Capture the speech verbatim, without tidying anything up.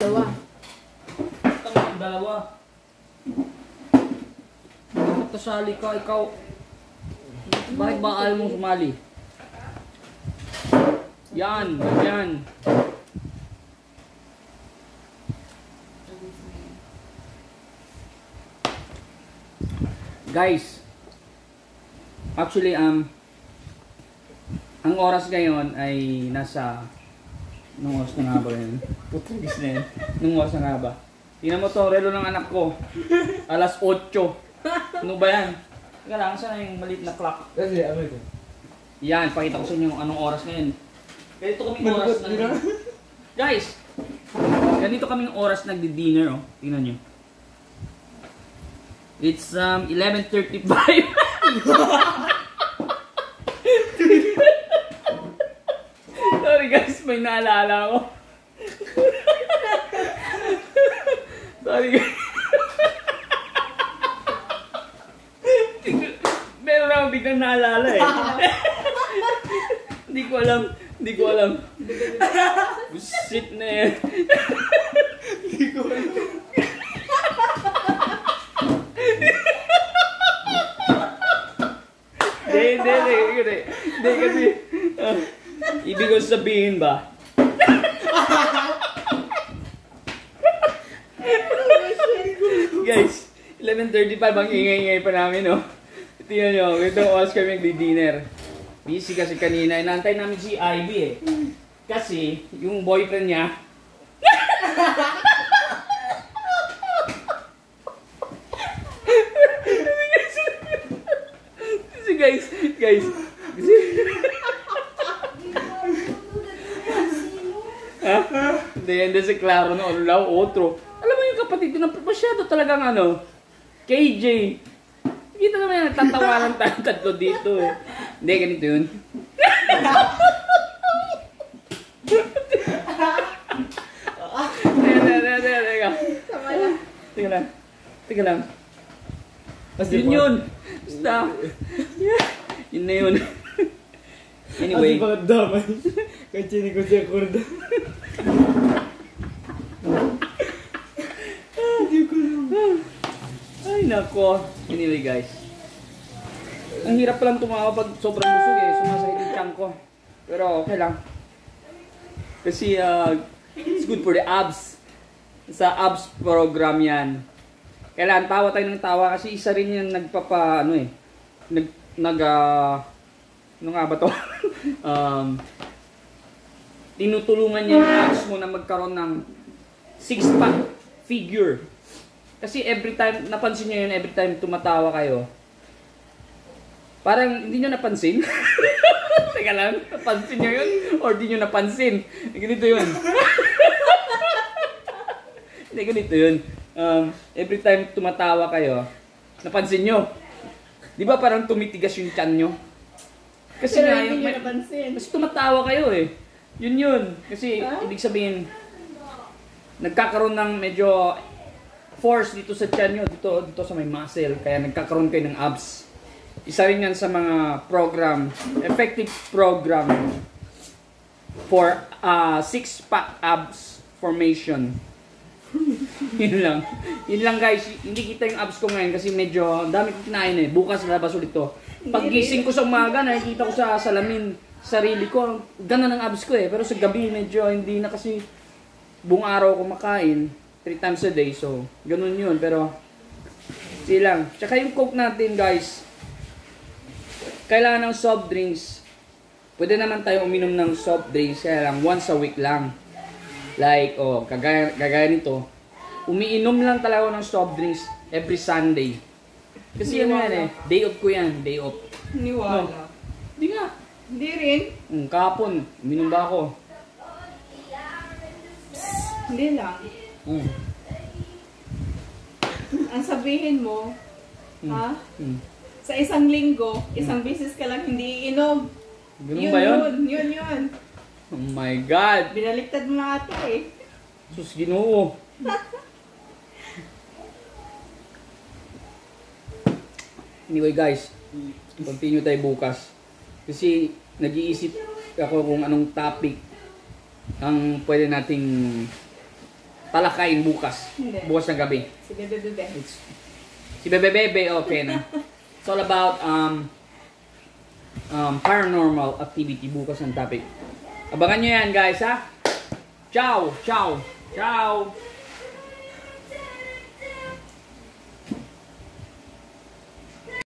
Dalawa. Tama, dalawa. Bakit kasali ka, ikaw? Bakit ba ayaw mong sumali? Yan, yan. Guys, actually, um, ang oras ngayon ay nasa, nung oras na nga ba yun? Putugis na yun. Nung oras na nga ba? Tingnan mo to, relo ng anak ko. Alas otso. Ano ba yan? Teka lang, saan yung maliit na clock? Kasi ano ito? Yan, pakita ko sa inyo anong oras ngayon. Ganito kaming oras na... Guys! Ganito kaming oras nagdi-dinner, oh. Tingnan nyo. It's um, eleven thirty-five. Sorry guys, may naalala ko. Sorry guys. Meron lang biglang naalala eh. Hindi ko alam. Hindi ko alam. Bullshit na yan. Hindi ko alam. Hindi, hindi, hindi. Hindi kasi, uh, ibig ko sabihin ba? Guys, eleven thirty-five ang ingay-ingay pa namin, no? Tingnan nyo, ito oras kami nagdi-dinner. Busy kasi kanina, inantay namin si Ivy eh. Kasi, yung boyfriend niya, kasi guys, guys, kasi, ha? Hindi, hindi si Claro no, lao, otro. Alam mo yung kapatid ko, masyado talagang ano, K J. Kita naman yan, nagtatawanan tayo tatlo dito eh. Hindi, ganito yun. Teka, teka, teka, teka. Teka lang. Teka lang. Yun yun. Basta. Yun na yun. Anyway. Ati bakit damay? Kachini ko siya kurda. Ay nako. Anyway guys. Ang hirap palang tumawa pag sobrang busog eh. Sumasakit yung tiyan ko. Pero okay lang. Kasi uh, it's good for the abs. Sa abs program yan. Kailangan tawa tayo ng tawa kasi isa rin yan nagpapa ano eh. Nag, nag uh, ano nga ba to? um, tinutulungan niya yung abs mo na magkaroon ng six pack figure. Kasi every time, napansin nyo yun, every time tumatawa kayo, parang hindi nyo napansin. Teka lang, napansin nyo yun? Or di nyo napansin? Ganito yun. Hindi, ganito yun. Um, every time tumatawa kayo, napansin nyo? Di ba parang tumitigas yung tiyan nyo? Kasi pero nga, hindi may, nyo napansin. kasi tumatawa kayo eh. Yun yun. Kasi Huh? ibig sabihin, nagkakaroon ng medyo force dito sa tiyan nyo, dito, dito sa may muscle. Kaya nagkakaroon kayo ng abs. Isa rin yan sa mga program, effective program for uh, six-pack abs formation. Yun lang. Yun lang guys. Hindi kita yung abs ko ngayon kasi medyo dami kong kinain eh. Bukas labas ulit to. Pag gising ko sa umaga, nakikita ko sa salamin, sarili ko, gana ng abs ko eh. Pero sa gabi medyo hindi na kasi buong araw ko makain. Three times a day, so ganun yun, pero silang. Tsaka yung Coke natin guys, kailangan ng soft drinks. Pwede naman tayo uminom ng soft drinks, kaya lang once a week lang. Like, oh, kagaya, kagaya nito, umiinom lang talaga ng soft drinks every Sunday. Kasi ano yan eh, day off ko yan, day off. Niwala. No. Hindi nga. Hindi rin. Mm, kahapon, uminom ba ako? Hindi lang. Mm. Ang sabihin mo, Mm. ha? Mm. Sa isang linggo, isang beses ka lang hindi iinom. Ganun ba yun? Yun, yun, yun. Oh my God! Binaliktad mo na ito eh. Sus, Ginoo! Anyway guys, continue tayo bukas. Kasi nag-iisip ako kung anong topic ang pwede nating talakayin bukas. Hindi. Bukas ng gabi. Si Bebe Bebe. It's, si Bebe Bebe, okay na. It's all about um, um, paranormal activity bukas ang topic. Abangan nyo yan guys ha. Ciao! Ciao! Ciao!